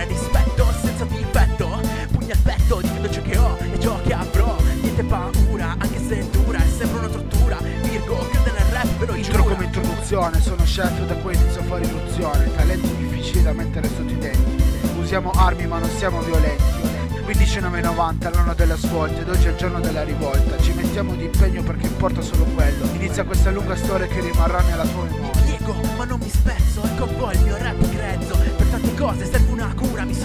rispetto senza difetto, pugni al petto, difendo ciò che ho e ciò che avrò. Niente paura, anche se dura, è sempre una tortura. Virgo, crede nel rap, ve lo Intro giuro. come introduzione, sono scelto da cui inizio a fare irruzione. Talenti difficili da mettere sotto i denti. Usiamo armi ma non siamo violenti. 15/90, l'anno della svolta ed oggi è il giorno della rivolta. Ci mettiamo di impegno perché importa solo quello. Inizia questa lunga storia che rimarrà nella tua memoria. Piego, ma non mi spezzo, e con voi il mio rap grezzo. Per tante cose serve una cura, mi